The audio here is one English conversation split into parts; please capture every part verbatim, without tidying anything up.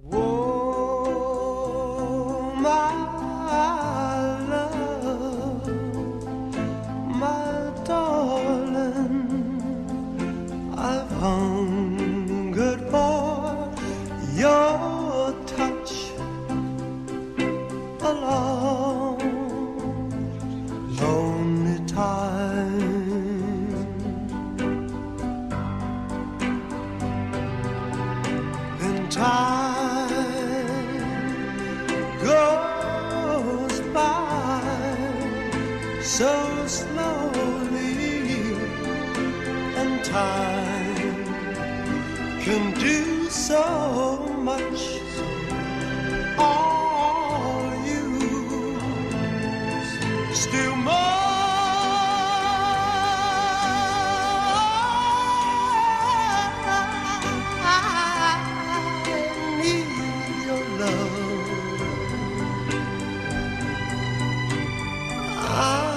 Oh, my love, my darling, I've hungered for your touch a long, lonely time. In time goes by so slowly, and time can do so much. All you still more. I need your love. I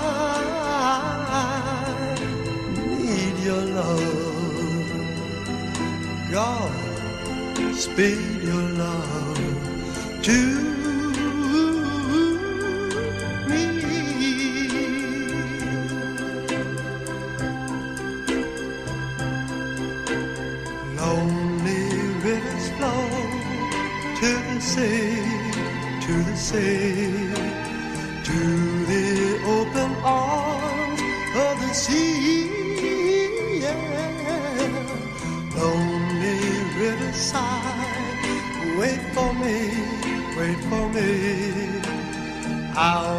need your love. God, speed your love to me. Lonely rivers flow to the sea, to the sea, to the open arms of the sea. Yeah. Lonely riverside, wait for me, wait for me. I'll